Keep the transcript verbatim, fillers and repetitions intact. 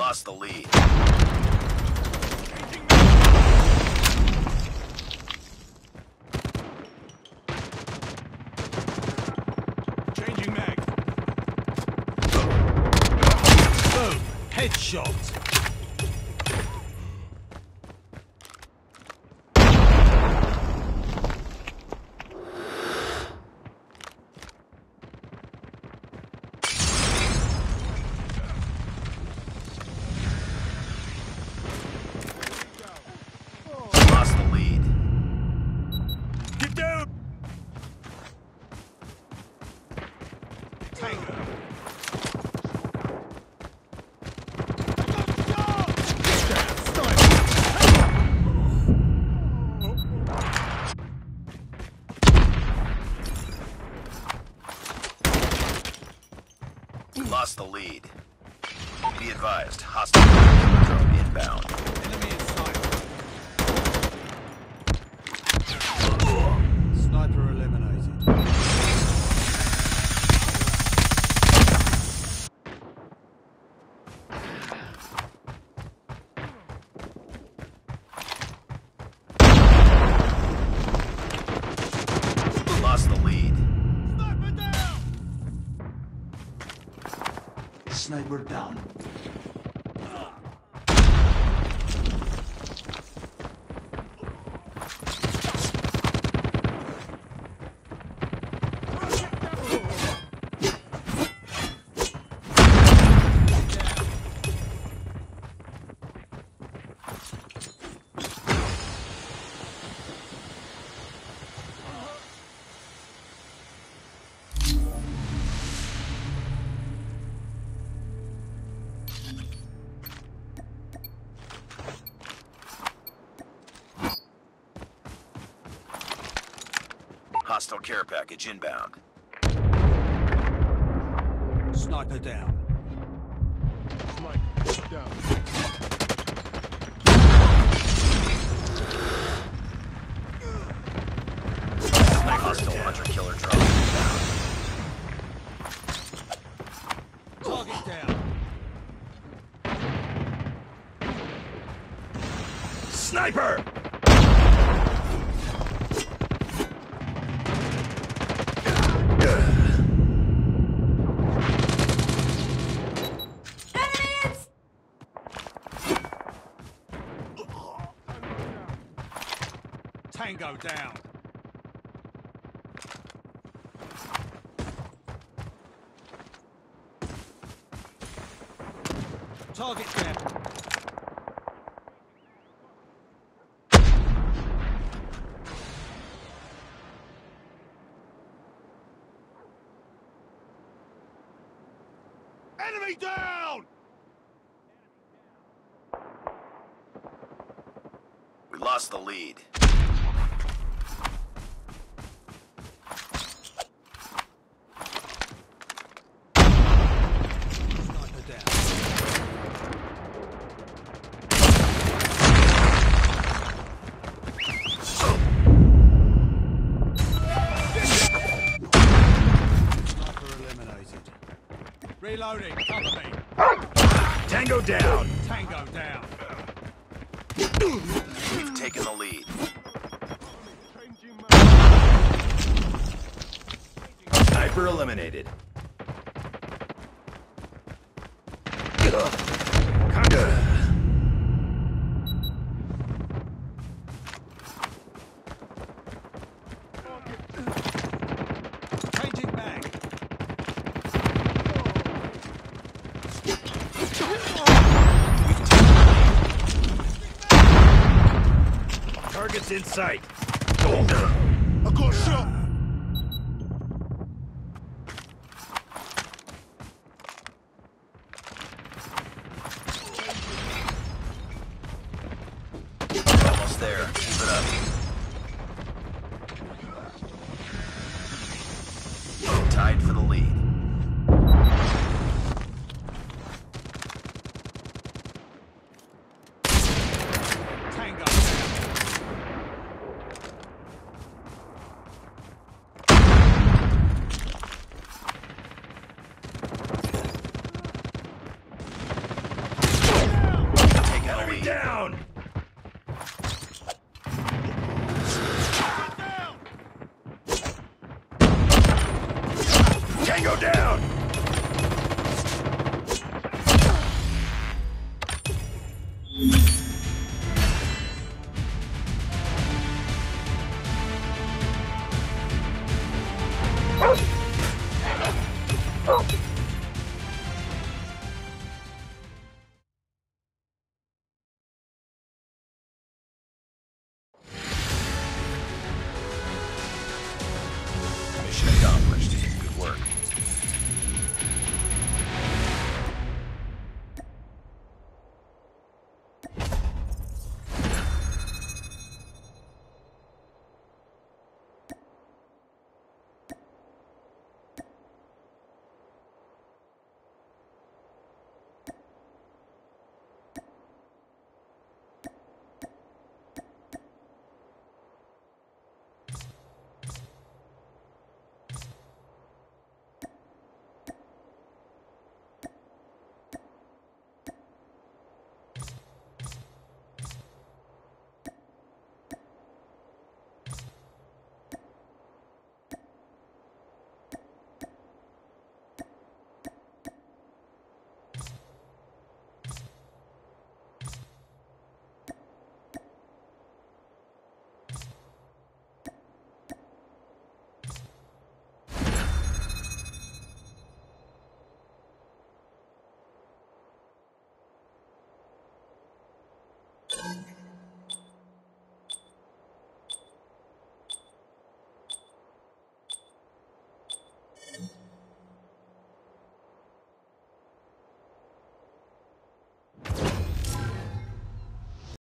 lost the lead. Changing mag. Boom. Headshot. Lost the lead. Be advised, hostile drone inbound. Enemy in sight. Sniper eliminated. Lost the lead. Sniper down. Hostile care package inbound. Sniper down. Sniper down. Hostile hunter-killer drone inbound. Target down. Sniper! Tango down. Target down. Enemy down! We lost the lead. Sniper down. Sniper eliminated. Reloading. Cover me. Tango down. Tango down. We've taken the lead. Sniper eliminated. Changing mag. Targets in sight. I got shot! Almost there. Keep it up. Tied for the lead. Tango. Tango down!